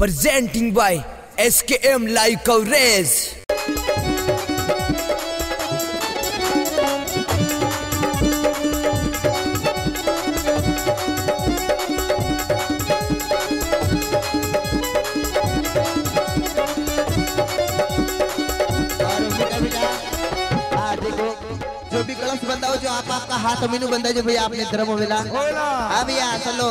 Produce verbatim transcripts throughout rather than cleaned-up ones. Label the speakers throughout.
Speaker 1: presenting by S K M Live Coverage.
Speaker 2: जो भी कलश बंदा हो जो आप आपका हाथ मीनू बंदा जो भैया आपने धर्म मिला हाँ भैया चलो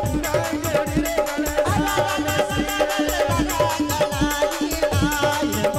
Speaker 3: I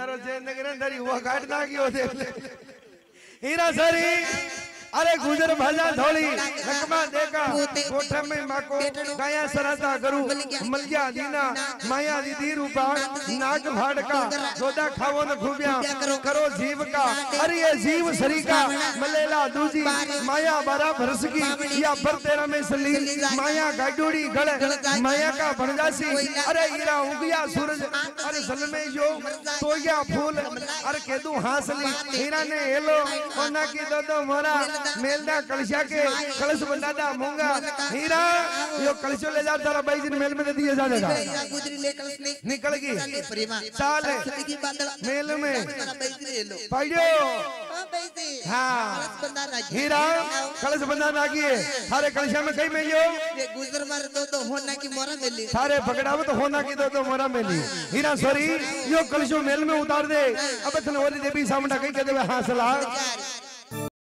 Speaker 3: यारो चेन नगरे डरी हुआ काट ना की हो देख ले हीरा सरी अरे गुजर भजा धोली लकमा देखा कोठे में माको गाया सराता करू मलगिया दीना माया दीदी रूपा नाग भाड़का जोदा खावो न खूबिया करो जीव का अरे ये जीव सरी का मलेला दूजी माया बारा भरस की या पर तेरा में सली माया गाडूड़ी गल माया का भणजासी अरे हीरा उगिया सूरज अरे सल में जो तोया फूल अरे केदू हासली हीरा ने हेलो ओना की दो दो मोरा मेलदा कलशा के कलश बनादा मूंगा हीरा यो कलशो ले जा तारा बाई दिन मेल में दे दिया जाएगा
Speaker 2: गुजरी ले कलश नहीं
Speaker 3: निकल गई
Speaker 2: प्रेमा
Speaker 3: साल
Speaker 2: की बादल
Speaker 3: मेल में
Speaker 2: लो
Speaker 3: पाइयो
Speaker 2: हां
Speaker 3: हीरा कलश बंधा नागिए सारे कलशा में कई में यो
Speaker 2: ये गुजर मार दो दो होना की मोरा मिली
Speaker 3: सारे पकड़ावत होना की दो दो मोरा मिली हीरा सॉरी यो कलशो मेल में उतार दे अब थनवरी देवी सामने कई के देवे हां सलाह